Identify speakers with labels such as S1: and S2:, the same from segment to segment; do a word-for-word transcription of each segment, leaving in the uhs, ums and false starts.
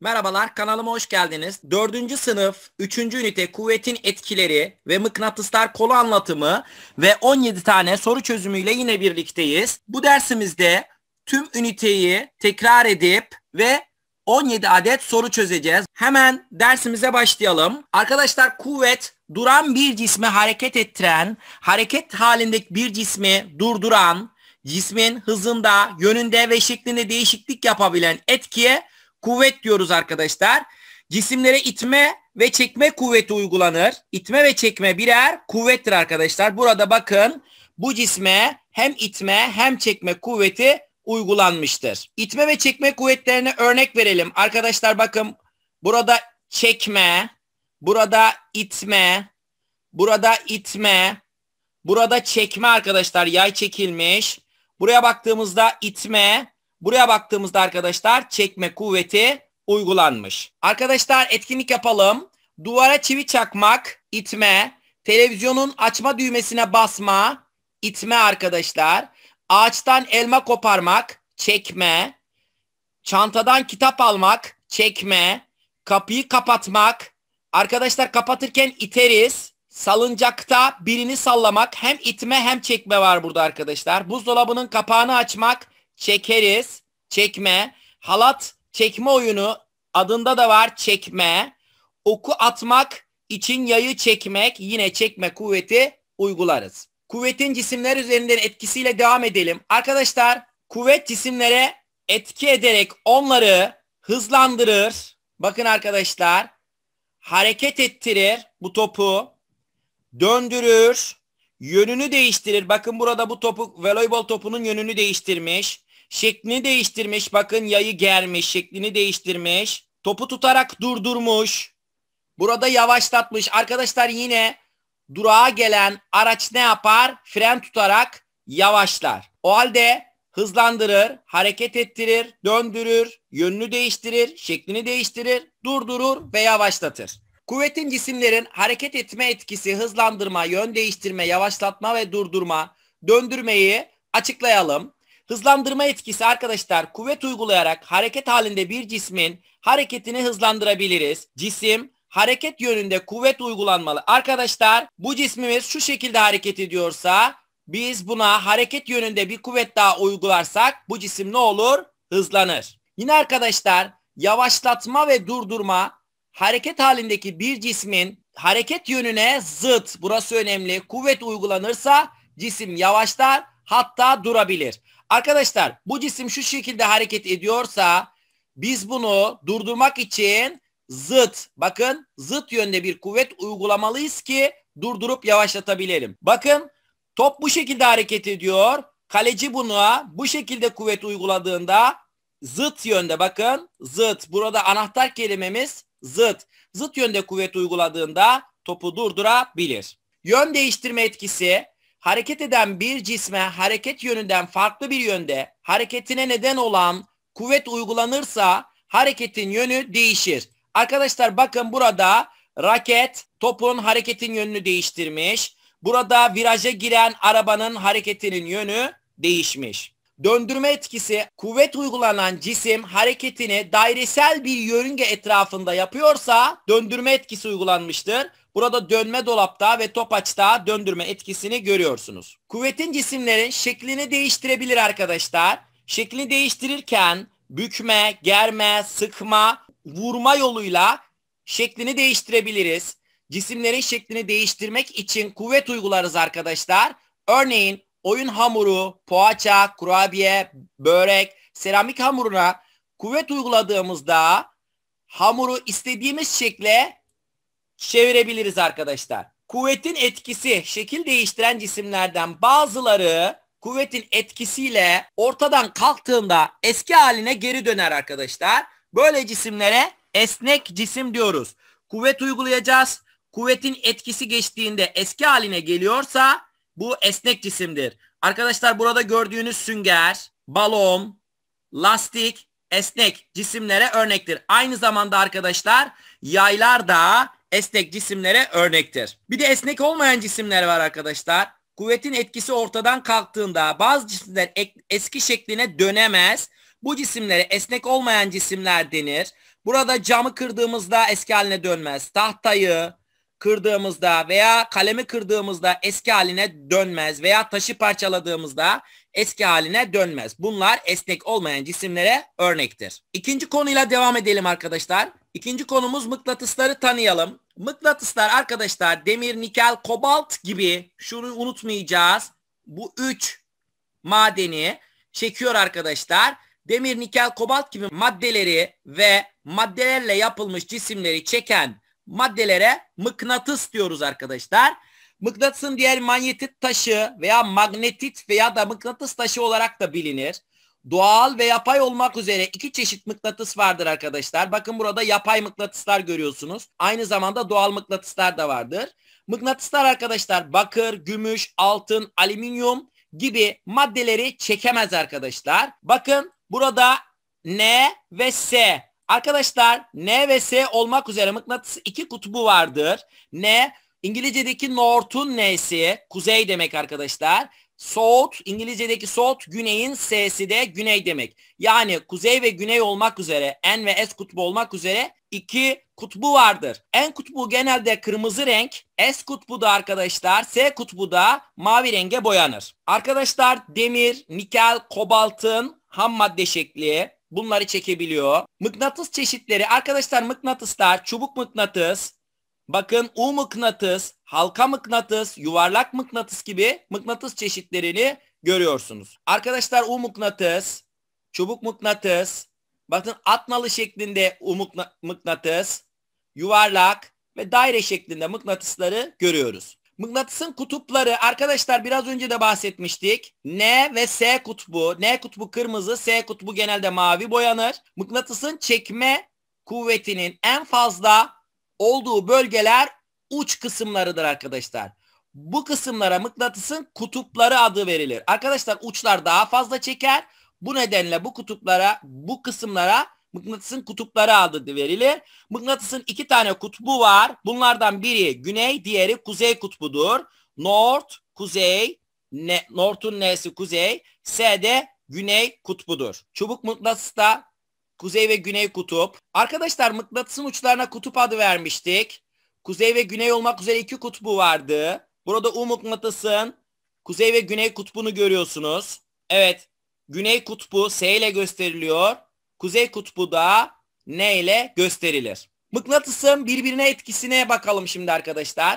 S1: Merhabalar, kanalıma hoş geldiniz. Dördüncü sınıf üçüncü ünite kuvvetin etkileri ve mıknatıslar konu anlatımı ve on yedi tane soru çözümüyle yine birlikteyiz. Bu dersimizde tüm üniteyi tekrar edip ve on yedi adet soru çözeceğiz. Hemen dersimize başlayalım. Arkadaşlar, kuvvet duran bir cismi hareket ettiren, hareket halindeki bir cismi durduran, cismin hızında, yönünde ve şeklinde değişiklik yapabilen etkiye kuvvet diyoruz arkadaşlar. Cisimlere itme ve çekme kuvveti uygulanır. İtme ve çekme birer kuvvettir arkadaşlar. Burada bakın, bu cisme hem itme hem çekme kuvveti uygulanmıştır. İtme ve çekme kuvvetlerine örnek verelim. Arkadaşlar bakın, burada çekme, burada itme, burada itme, burada çekme arkadaşlar, yay çekilmiş. Buraya baktığımızda itme, buraya baktığımızda arkadaşlar çekme kuvveti uygulanmış. Arkadaşlar etkinlik yapalım. Duvara çivi çakmak, itme. Televizyonun açma düğmesine basma, itme arkadaşlar. Ağaçtan elma koparmak, çekme. Çantadan kitap almak, çekme. Kapıyı kapatmak. Arkadaşlar kapatırken iteriz. Salıncakta birini sallamak, hem itme hem çekme var burada arkadaşlar. Buzdolabının kapağını açmak, çekeriz, çekme. Halat çekme oyunu adında da var, çekme. Oku atmak için yayı çekmek, yine çekme kuvveti uygularız. Kuvvetin cisimler üzerinden etkisiyle devam edelim. Arkadaşlar, kuvvet cisimlere etki ederek onları hızlandırır. Bakın arkadaşlar, hareket ettirir bu topu. Döndürür, yönünü değiştirir. Bakın burada bu topu, voleybol topunun yönünü değiştirmiş. Şeklini değiştirmiş. Bakın yayı germiş, şeklini değiştirmiş. Topu tutarak durdurmuş. Burada yavaşlatmış. Arkadaşlar yine durağa gelen araç ne yapar? Fren tutarak yavaşlar. O halde hızlandırır, hareket ettirir, döndürür, yönünü değiştirir, şeklini değiştirir, durdurur ve yavaşlatır. Kuvvetin cisimlerin hareket etme etkisi hızlandırma, yön değiştirme, yavaşlatma ve durdurma, döndürmeyi açıklayalım. Hızlandırma etkisi arkadaşlar, kuvvet uygulayarak hareket halinde bir cismin hareketini hızlandırabiliriz. Cisim hareket yönünde kuvvet uygulanmalı. Arkadaşlar, bu cismimiz şu şekilde hareket ediyorsa biz buna hareket yönünde bir kuvvet daha uygularsak bu cisim ne olur? Hızlanır. Yine arkadaşlar, yavaşlatma ve durdurma, hareket halindeki bir cismin hareket yönüne zıt, burası önemli, kuvvet uygulanırsa cisim yavaşlar, hatta durabilir. Arkadaşlar, bu cisim şu şekilde hareket ediyorsa biz bunu durdurmak için zıt, bakın zıt yönde bir kuvvet uygulamalıyız ki durdurup yavaşlatabilelim. Bakın, top bu şekilde hareket ediyor. Kaleci buna bu şekilde kuvvet uyguladığında zıt yönde, bakın zıt, burada anahtar kelimemiz zıt. Zıt yönde kuvvet uyguladığında topu durdurabilir. Yön değiştirme etkisi, hareket eden bir cisme hareket yönünden farklı bir yönde hareketine neden olan kuvvet uygulanırsa hareketin yönü değişir. Arkadaşlar bakın, burada raket topun hareketin yönünü değiştirmiş. Burada viraja giren arabanın hareketinin yönü değişmiş. Döndürme etkisi, kuvvet uygulanan cisim hareketini dairesel bir yörünge etrafında yapıyorsa döndürme etkisi uygulanmıştır. Burada dönme dolapta ve topaçta döndürme etkisini görüyorsunuz. Kuvvetin cisimlerin şeklini değiştirebilir arkadaşlar. Şeklini değiştirirken bükme, germe, sıkma, vurma yoluyla şeklini değiştirebiliriz. Cisimlerin şeklini değiştirmek için kuvvet uygularız arkadaşlar. Örneğin oyun hamuru, poğaça, kurabiye, börek, seramik hamuruna kuvvet uyguladığımızda hamuru istediğimiz şekle çevirebiliriz arkadaşlar. Kuvvetin etkisi, şekil değiştiren cisimlerden bazıları kuvvetin etkisiyle ortadan kalktığında eski haline geri döner arkadaşlar. Böyle cisimlere esnek cisim diyoruz. Kuvvet uygulayacağız. Kuvvetin etkisi geçtiğinde eski haline geliyorsa bu esnek cisimdir. Arkadaşlar burada gördüğünüz sünger, balon, lastik esnek cisimlere örnektir. Aynı zamanda arkadaşlar yaylar da esnek cisimlere örnektir. Bir de esnek olmayan cisimler var arkadaşlar. Kuvvetin etkisi ortadan kalktığında bazı cisimler eski şekline dönemez. Bu cisimlere esnek olmayan cisimler denir. Burada camı kırdığımızda eski haline dönmez. Tahtayı kırdığımızda veya kalemi kırdığımızda eski haline dönmez veya taşı parçaladığımızda eski haline dönmez. Bunlar esnek olmayan cisimlere örnektir. İkinci konuyla devam edelim arkadaşlar. İkinci konumuz mıknatısları tanıyalım. Mıknatıslar arkadaşlar demir, nikel, kobalt gibi, şunu unutmayacağız. Bu üç madeni çekiyor arkadaşlar. Demir, nikel, kobalt gibi maddeleri ve maddelerle yapılmış cisimleri çeken maddelere mıknatıs diyoruz arkadaşlar. Mıknatısın diğer manyetit taşı veya magnetit veya da mıknatıs taşı olarak da bilinir. Doğal ve yapay olmak üzere iki çeşit mıknatıs vardır arkadaşlar. Bakın burada yapay mıknatıslar görüyorsunuz. Aynı zamanda doğal mıknatıslar da vardır. Mıknatıslar arkadaşlar bakır, gümüş, altın, alüminyum gibi maddeleri çekemez arkadaşlar. Bakın burada N ve S. Arkadaşlar N ve S olmak üzere mıknatısın iki kutbu vardır. N İngilizce'deki North'un N'si kuzey demek arkadaşlar. South İngilizce'deki South güneyin S'si de güney demek. Yani kuzey ve güney olmak üzere N ve S kutbu olmak üzere iki kutbu vardır. N kutbu genelde kırmızı renk, S kutbu da arkadaşlar S kutbu da mavi renge boyanır. Arkadaşlar demir, nikel, kobaltın ham madde şekli bunları çekebiliyor. Mıknatıs çeşitleri arkadaşlar mıknatıslar çubuk mıknatıs, bakın U mıknatıs, halka mıknatıs, yuvarlak mıknatıs gibi mıknatıs çeşitlerini görüyorsunuz. Arkadaşlar U mıknatıs, çubuk mıknatıs, bakın at nalı şeklinde U mıknatıs, yuvarlak ve daire şeklinde mıknatısları görüyoruz. Mıknatısın kutupları arkadaşlar biraz önce de bahsetmiştik. N ve S kutbu. N kutbu kırmızı, S kutbu genelde mavi boyanır. Mıknatısın çekme kuvvetinin en fazla olduğu bölgeler uç kısımlarıdır arkadaşlar. Bu kısımlara mıknatısın kutupları adı verilir. Arkadaşlar uçlar daha fazla çeker. Bu nedenle bu kutuplara, bu kısımlara mıknatısın kutupları adı verilir. Mıknatısın iki tane kutbu var. Bunlardan biri güney, diğeri kuzey kutbudur. North, kuzey, ne, North'un N'si kuzey, S de güney kutbudur. Çubuk mıknatısta kuzey ve güney kutup. Arkadaşlar mıknatısın uçlarına kutup adı vermiştik. Kuzey ve güney olmak üzere iki kutbu vardı. Burada U mıknatısın kuzey ve güney kutbunu görüyorsunuz. Evet, güney kutbu S ile gösteriliyor. Kuzey kutbu da N ile gösterilir. Mıknatısın birbirine etkisine bakalım şimdi arkadaşlar.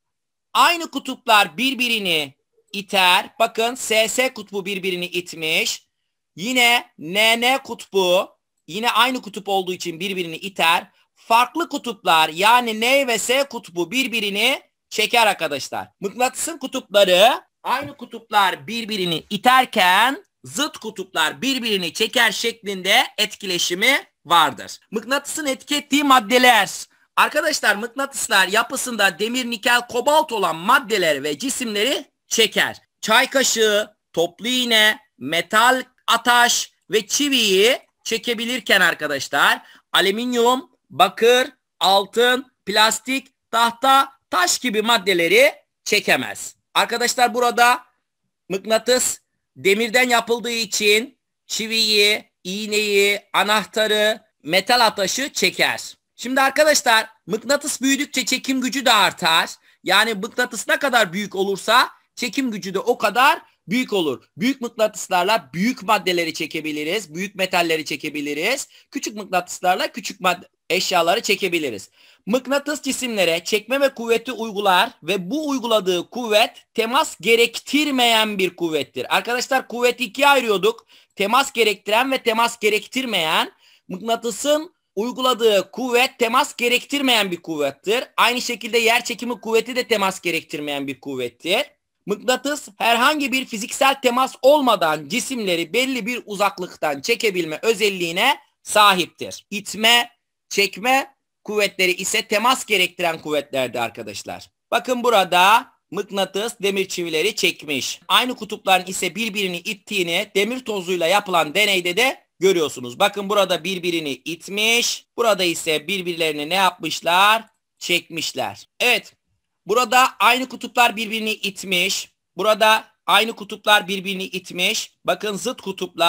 S1: Aynı kutuplar birbirini iter. Bakın S S kutbu birbirini itmiş. Yine N N kutbu yine aynı kutup olduğu için birbirini iter. Farklı kutuplar yani N ve S kutbu birbirini çeker arkadaşlar. Mıknatısın kutupları aynı kutuplar birbirini iterken zıt kutuplar birbirini çeker şeklinde etkileşimi vardır. Mıknatısın etki ettiği maddeler. Arkadaşlar mıknatıslar yapısında demir, nikel, kobalt olan maddeleri ve cisimleri çeker. Çay kaşığı, toplu iğne, metal ataş ve çiviyi çekebilirken arkadaşlar alüminyum, bakır, altın, plastik, tahta, taş gibi maddeleri çekemez. Arkadaşlar burada mıknatıs demirden yapıldığı için çiviyi, iğneyi, anahtarı, metal ataşı çeker. Şimdi arkadaşlar mıknatıs büyüdükçe çekim gücü de artar. Yani mıknatıs ne kadar büyük olursa çekim gücü de o kadar büyük olur. Büyük mıknatıslarla büyük maddeleri çekebiliriz. Büyük metalleri çekebiliriz. Küçük mıknatıslarla küçük madde eşyaları çekebiliriz. Mıknatıs cisimlere çekme ve kuvveti uygular ve bu uyguladığı kuvvet temas gerektirmeyen bir kuvvettir. Arkadaşlar kuvveti ikiye ayırıyorduk. Temas gerektiren ve temas gerektirmeyen. Mıknatısın uyguladığı kuvvet temas gerektirmeyen bir kuvvettir. Aynı şekilde yer çekimi kuvveti de temas gerektirmeyen bir kuvvettir. Mıknatıs herhangi bir fiziksel temas olmadan cisimleri belli bir uzaklıktan çekebilme özelliğine sahiptir. İtme, çekme kuvvetleri ise temas gerektiren kuvvetlerdi arkadaşlar. Bakın burada mıknatıs demir çivileri çekmiş. Aynı kutupların ise birbirini ittiğini demir tozuyla yapılan deneyde de görüyorsunuz. Bakın burada birbirini itmiş. Burada ise birbirlerini ne yapmışlar? Çekmişler. Evet. Burada aynı kutuplar birbirini itmiş. Burada aynı kutuplar birbirini itmiş. Bakın zıt kutuplar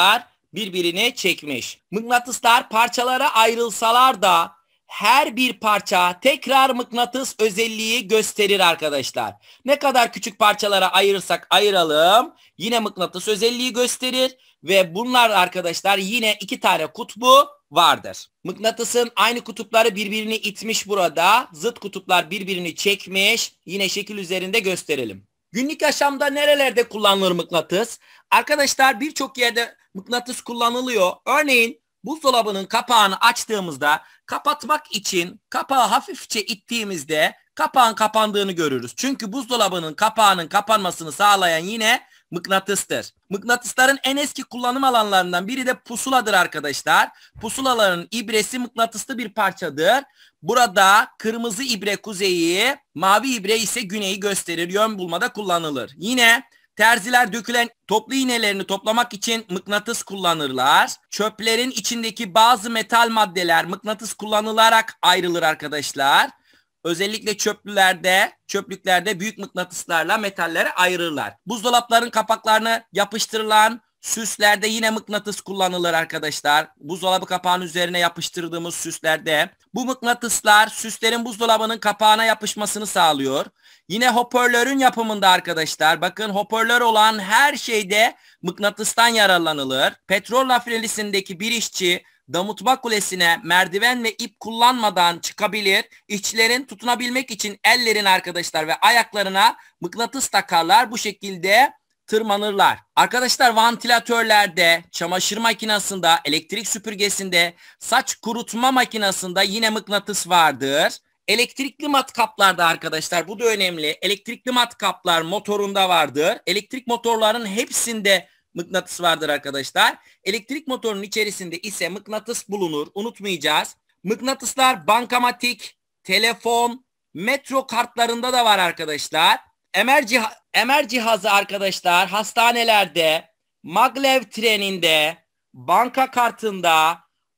S1: birbirini çekmiş. Mıknatıslar parçalara ayrılsalar da her bir parça tekrar mıknatıs özelliği gösterir arkadaşlar. Ne kadar küçük parçalara ayırırsak ayıralım yine mıknatıs özelliği gösterir ve bunlar arkadaşlar yine iki tane kutbu vardır. Mıknatısın aynı kutupları birbirini itmiş burada. Zıt kutuplar birbirini çekmiş. Yine şekil üzerinde gösterelim. Günlük yaşamda nerelerde kullanılır mıknatıs? Arkadaşlar birçok yerde mıknatıs kullanılıyor. Örneğin buzdolabının kapağını açtığımızda kapatmak için kapağı hafifçe ittiğimizde kapağın kapandığını görürüz. Çünkü buzdolabının kapağının kapanmasını sağlayan yine mıknatıstır. Mıknatısların en eski kullanım alanlarından biri de pusuladır arkadaşlar. Pusulaların ibresi mıknatıslı bir parçadır. Burada kırmızı ibre kuzeyi, mavi ibre ise güneyi gösterir. Yön bulmada kullanılır. Yine terziler dökülen toplu iğnelerini toplamak için mıknatıs kullanırlar. Çöplerin içindeki bazı metal maddeler mıknatıs kullanılarak ayrılır arkadaşlar. Özellikle çöplülerde, çöplüklerde büyük mıknatıslarla metalleri ayırırlar. Buzdolapların kapaklarına yapıştırılan süslerde yine mıknatıs kullanılır arkadaşlar. Buzdolabı kapağının üzerine yapıştırdığımız süslerde. Bu mıknatıslar süslerin buzdolabının kapağına yapışmasını sağlıyor. Yine hoparlörün yapımında arkadaşlar bakın hoparlör olan her şeyde mıknatıstan yararlanılır. Petrol rafinerisindeki bir işçi damıtma kulesine merdiven ve ip kullanmadan çıkabilir. İşçilerin tutunabilmek için ellerin arkadaşlar ve ayaklarına mıknatıs takarlar. Bu şekilde tırmanırlar. Arkadaşlar vantilatörlerde, çamaşır makinesinde, elektrik süpürgesinde, saç kurutma makinesinde yine mıknatıs vardır. Elektrikli matkaplarda arkadaşlar bu da önemli. Elektrikli matkaplar motorunda vardır. Elektrik motorların hepsinde mıknatıs vardır arkadaşlar. Elektrik motorunun içerisinde ise mıknatıs bulunur. Unutmayacağız. Mıknatıslar bankamatik, telefon, metro kartlarında da var arkadaşlar. M R, cih- M R cihazı arkadaşlar hastanelerde, maglev treninde, banka kartında,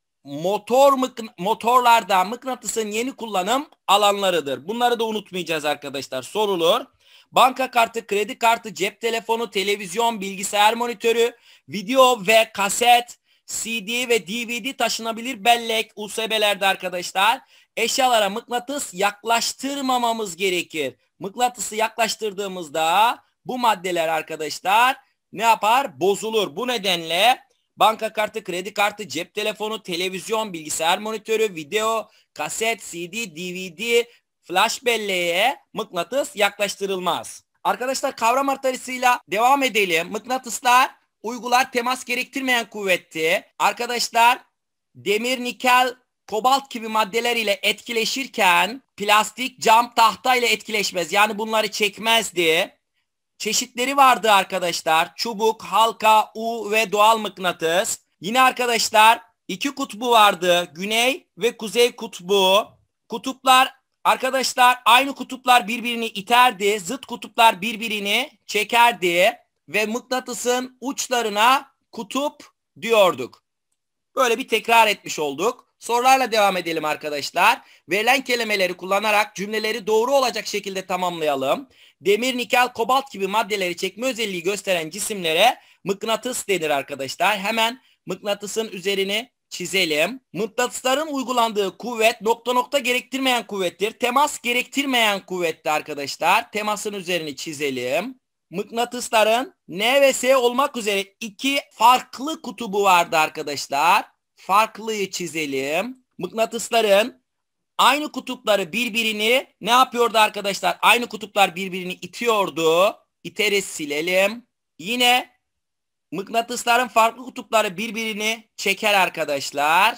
S1: motor mık- motorlarda mıknatısın yeni kullanım alanlarıdır. Bunları da unutmayacağız arkadaşlar. Sorulur. Banka kartı, kredi kartı, cep telefonu, televizyon, bilgisayar monitörü, video ve kaset, C D ve D V D taşınabilir bellek, U S B'lerde arkadaşlar eşyalara mıknatıs yaklaştırmamamız gerekir. Mıknatısı yaklaştırdığımızda bu maddeler arkadaşlar ne yapar? Bozulur. Bu nedenle banka kartı, kredi kartı, cep telefonu, televizyon, bilgisayar monitörü, video, kaset, C D, D V D, flash belleğe mıknatıs yaklaştırılmaz. Arkadaşlar kavram haritasıyla devam edelim. Mıknatıslar uygular temas gerektirmeyen kuvvetti. Arkadaşlar demir, nikel, kobalt gibi maddeler ile etkileşirken plastik, cam, tahta ile etkileşmez. Yani bunları çekmezdi. Çeşitleri vardı arkadaşlar. Çubuk, halka, U ve doğal mıknatıs. Yine arkadaşlar iki kutbu vardı. Güney ve kuzey kutbu. Kutuplar arkadaşlar aynı kutuplar birbirini iterdi. Zıt kutuplar birbirini çekerdi. Ve mıknatısın uçlarına kutup diyorduk. Böyle bir tekrar etmiş olduk. Sorularla devam edelim arkadaşlar. Verilen kelimeleri kullanarak cümleleri doğru olacak şekilde tamamlayalım. Demir, nikel, kobalt gibi maddeleri çekme özelliği gösteren cisimlere mıknatıs denir arkadaşlar. Hemen mıknatısın üzerini çizelim. Mıknatısların uygulandığı kuvvet nokta nokta gerektirmeyen kuvvettir. Temas gerektirmeyen kuvvetti arkadaşlar. Temasın üzerini çizelim. Mıknatısların N ve S olmak üzere iki farklı kutubu vardı arkadaşlar. Farklıyı çizelim. Mıknatısların aynı kutupları birbirini ne yapıyordu arkadaşlar? Aynı kutuplar birbirini itiyordu. İteriz silelim. Yine mıknatısların farklı kutupları birbirini çeker arkadaşlar.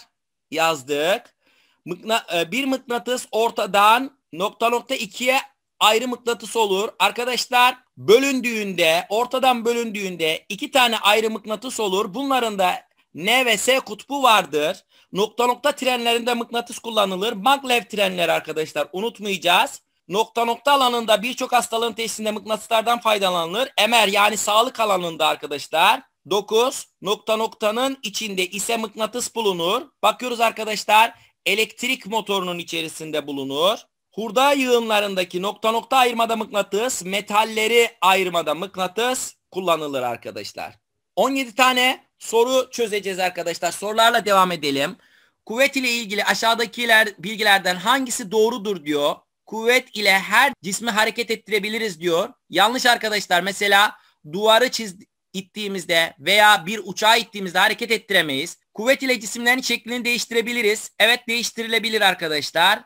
S1: Yazdık. Mıkna bir mıknatıs ortadan nokta nokta ikiye ayrı mıknatıs olur. Arkadaşlar bölündüğünde, ortadan bölündüğünde iki tane ayrı mıknatıs olur. Bunların da N ve S kutbu vardır. Nokta nokta trenlerinde mıknatıs kullanılır. Maglev trenleri arkadaşlar unutmayacağız. Nokta nokta alanında birçok hastalığın teşhisinde mıknatıslardan faydalanılır. M R yani sağlık alanında arkadaşlar. dokuz. Nokta noktanın içinde ise mıknatıs bulunur. Bakıyoruz arkadaşlar elektrik motorunun içerisinde bulunur. Hurda yığınlarındaki nokta nokta ayırmada mıknatıs, metalleri ayırmada mıknatıs kullanılır arkadaşlar. on yedi tane soru çözeceğiz arkadaşlar. Sorularla devam edelim. Kuvvet ile ilgili aşağıdakiler bilgilerden hangisi doğrudur diyor. Kuvvet ile her cismi hareket ettirebiliriz diyor. Yanlış arkadaşlar. Mesela duvarı çiz ittiğimizde veya bir uçağı ittiğimizde hareket ettiremeyiz. Kuvvet ile cisimlerin şeklini değiştirebiliriz. Evet, değiştirilebilir arkadaşlar.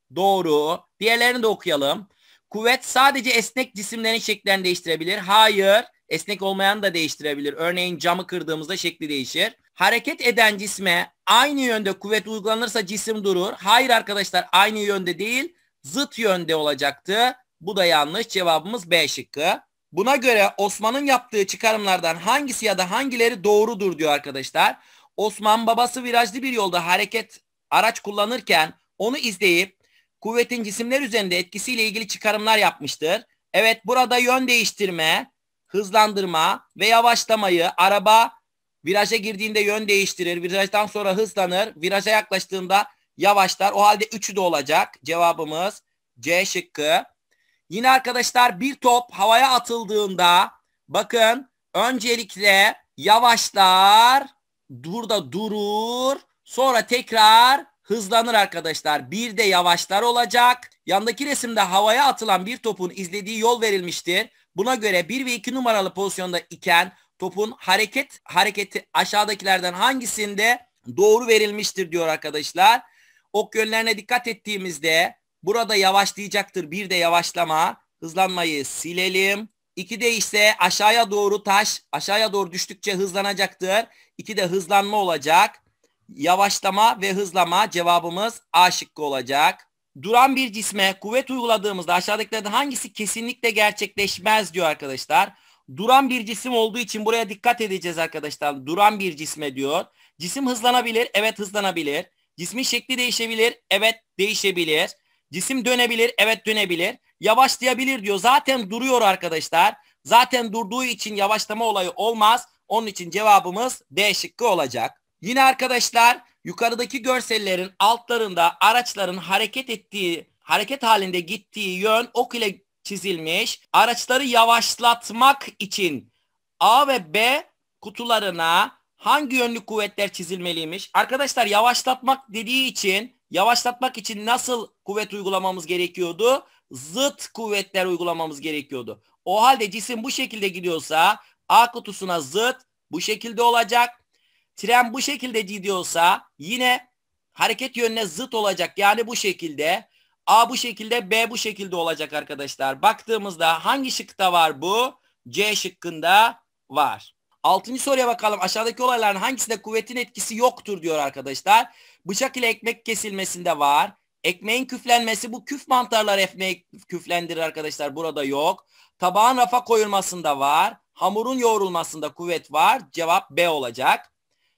S1: Doğru. Diğerlerini de okuyalım. Kuvvet sadece esnek cisimlerin şeklerini değiştirebilir. Hayır. Esnek olmayan da değiştirebilir. Örneğin camı kırdığımızda şekli değişir. Hareket eden cisme aynı yönde kuvvet uygulanırsa cisim durur. Hayır arkadaşlar, aynı yönde değil, zıt yönde olacaktı. Bu da yanlış. Cevabımız B şıkkı. Buna göre Osman'ın yaptığı çıkarımlardan hangisi ya da hangileri doğrudur diyor arkadaşlar. Osman babası virajlı bir yolda hareket araç kullanırken onu izleyip kuvvetin cisimler üzerinde etkisiyle ilgili çıkarımlar yapmıştır. Evet, burada yön değiştirme, hızlandırma ve yavaşlamayı, araba viraja girdiğinde yön değiştirir, virajdan sonra hızlanır, viraja yaklaştığında yavaşlar. O halde üçü de olacak. Cevabımız C şıkkı. Yine arkadaşlar bir top havaya atıldığında bakın öncelikle yavaşlar, burada durur, sonra tekrar hızlanır arkadaşlar. Bir de yavaşlar olacak. Yandaki resimde havaya atılan bir topun izlediği yol verilmiştir. Buna göre bir ve iki numaralı pozisyonda iken topun hareket hareketi aşağıdakilerden hangisinde doğru verilmiştir diyor arkadaşlar. Ok yönlerine dikkat ettiğimizde burada yavaşlayacaktır. Bir de yavaşlama. Hızlanmayı silelim. İki de ise aşağıya doğru taş. Aşağıya doğru düştükçe hızlanacaktır. İki de hızlanma olacak. Yavaşlama ve hızlama, cevabımız A şıkkı olacak. Duran bir cisme kuvvet uyguladığımızda aşağıdakilerden hangisi kesinlikle gerçekleşmez diyor arkadaşlar. Duran bir cisim olduğu için buraya dikkat edeceğiz arkadaşlar. Duran bir cisme diyor. Cisim hızlanabilir. Evet, hızlanabilir. Cismin şekli değişebilir. Evet, değişebilir. Cisim dönebilir. Evet, dönebilir. Yavaşlayabilir diyor. Zaten duruyor arkadaşlar. Zaten durduğu için yavaşlama olayı olmaz. Onun için cevabımız D şıkkı olacak. Yine arkadaşlar yukarıdaki görsellerin altlarında araçların hareket ettiği, hareket halinde gittiği yön ok ile çizilmiş. Araçları yavaşlatmak için A ve B kutularına hangi yönlü kuvvetler çizilmeliymiş? Arkadaşlar yavaşlatmak dediği için, yavaşlatmak için nasıl kuvvet uygulamamız gerekiyordu? Zıt kuvvetler uygulamamız gerekiyordu. O halde cisim bu şekilde gidiyorsa A kutusuna zıt bu şekilde olacak. Tren bu şekilde gidiyorsa yine hareket yönüne zıt olacak. Yani bu şekilde. A bu şekilde, B bu şekilde olacak arkadaşlar. Baktığımızda hangi şıkta var bu? C şıkkında var. Altıncı soruya bakalım. Aşağıdaki olayların hangisinde kuvvetin etkisi yoktur diyor arkadaşlar. Bıçak ile ekmek kesilmesinde var. Ekmeğin küflenmesi, bu küf mantarları ekmeği küflendirir arkadaşlar. Burada yok. Tabağın rafa koyulmasında var. Hamurun yoğrulmasında kuvvet var. Cevap B olacak.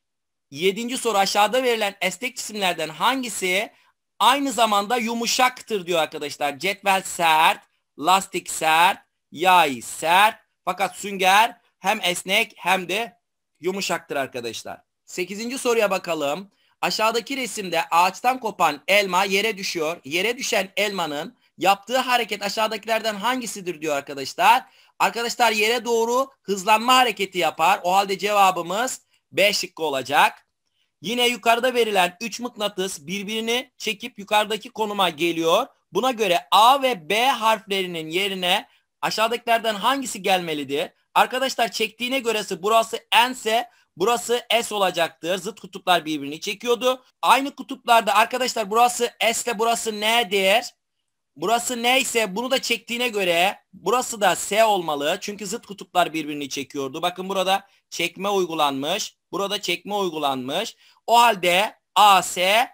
S1: Yedinci soru, aşağıda verilen esnek cisimlerden hangisi aynı zamanda yumuşaktır diyor arkadaşlar. Cetvel sert, lastik sert, yay sert. Fakat sünger hem esnek hem de yumuşaktır arkadaşlar. Sekizinci soruya bakalım. Aşağıdaki resimde ağaçtan kopan elma yere düşüyor. Yere düşen elmanın yaptığı hareket aşağıdakilerden hangisidir diyor arkadaşlar. Arkadaşlar yere doğru hızlanma hareketi yapar. O halde cevabımız B şıkkı olacak. Yine yukarıda verilen üç mıknatıs birbirini çekip yukarıdaki konuma geliyor. Buna göre A ve B harflerinin yerine aşağıdakilerden hangisi gelmelidir? Arkadaşlar çektiğine göresi burası N ise burası S olacaktır. Zıt kutuplar birbirini çekiyordu. Aynı kutuplarda arkadaşlar burası S ile burası N'dir. Burası N ise bunu da çektiğine göre burası da S olmalı. Çünkü zıt kutuplar birbirini çekiyordu. Bakın burada çekme uygulanmış. Burada çekme uygulanmış. O halde A S,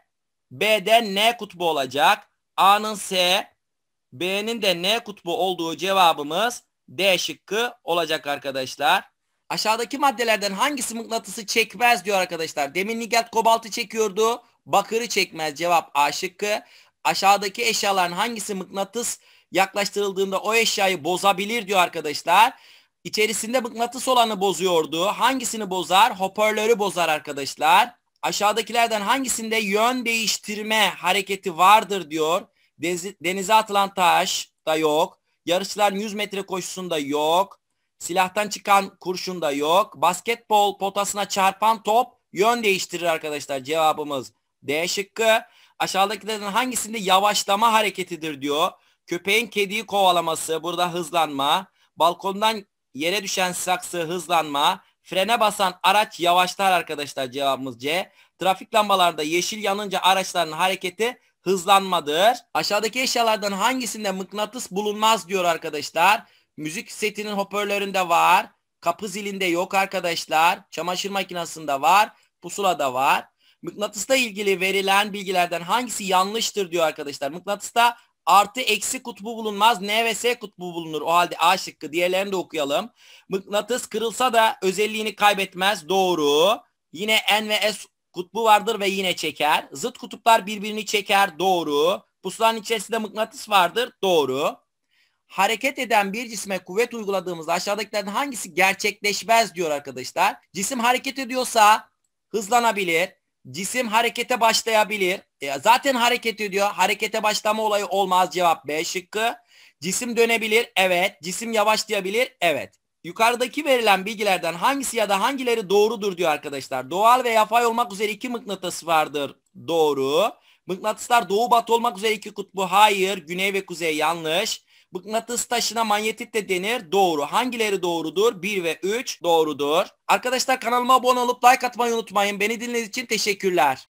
S1: B'den N kutbu olacak. A'nın S, B'nin de N kutbu olduğu cevabımız D şıkkı olacak arkadaşlar. Aşağıdaki maddelerden hangisi mıknatısı çekmez diyor arkadaşlar. Demin nikel kobaltı çekiyordu. Bakırı çekmez. Cevap A şıkkı. Aşağıdaki eşyaların hangisi mıknatıs yaklaştırıldığında o eşyayı bozabilir diyor arkadaşlar. İçerisinde mıknatıs olanı bozuyordu. Hangisini bozar? Hoparlörü bozar arkadaşlar. Aşağıdakilerden hangisinde yön değiştirme hareketi vardır diyor. Denize atılan taş da yok. Yarışçıların yüz metre koşusunda yok. Silahtan çıkan kurşun da yok. Basketbol potasına çarpan top yön değiştirir arkadaşlar. Cevabımız D şıkkı. Aşağıdakilerden hangisinde yavaşlama hareketidir diyor. Köpeğin kediyi kovalaması, burada hızlanma. Balkondan yere düşen saksı, hızlanma. Frene basan araç yavaşlar arkadaşlar, cevabımız C. Trafik lambalarda yeşil yanınca araçların hareketi hızlanmadır. Aşağıdaki eşyalardan hangisinde mıknatıs bulunmaz diyor arkadaşlar. Müzik setinin hoparlöründe var. Kapı zilinde yok arkadaşlar. Çamaşır makinesinde var. Pusulada var. Mıknatısla ilgili verilen bilgilerden hangisi yanlıştır diyor arkadaşlar. Mıknatısta artı eksi kutbu bulunmaz. N ve S kutbu bulunur. O halde A şıkkı. Diğerlerini de okuyalım. Mıknatıs kırılsa da özelliğini kaybetmez. Doğru. Yine N ve S kutbu vardır ve yine çeker. Zıt kutuplar birbirini çeker. Doğru. Pusulanın içerisinde mıknatıs vardır. Doğru. Hareket eden bir cisme kuvvet uyguladığımızda aşağıdakilerden hangisi gerçekleşmez diyor arkadaşlar. Cisim hareket ediyorsa hızlanabilir. Cisim harekete başlayabilir. E, zaten hareket ediyor. Harekete başlama olayı olmaz. Cevap B şıkkı. Cisim dönebilir. Evet. Cisim yavaşlayabilir. Evet. Yukarıdaki verilen bilgilerden hangisi ya da hangileri doğrudur diyor arkadaşlar. Doğal ve yapay olmak üzere iki mıknatıs vardır. Doğru. Mıknatıslar doğu batı olmak üzere iki kutbu. Hayır. Güney ve kuzey yanlış. Mıknatıs taşına manyetit de denir. Doğru. Hangileri doğrudur? bir ve üç doğrudur. Arkadaşlar kanalıma abone olup like atmayı unutmayın. Beni dinlediğiniz için teşekkürler.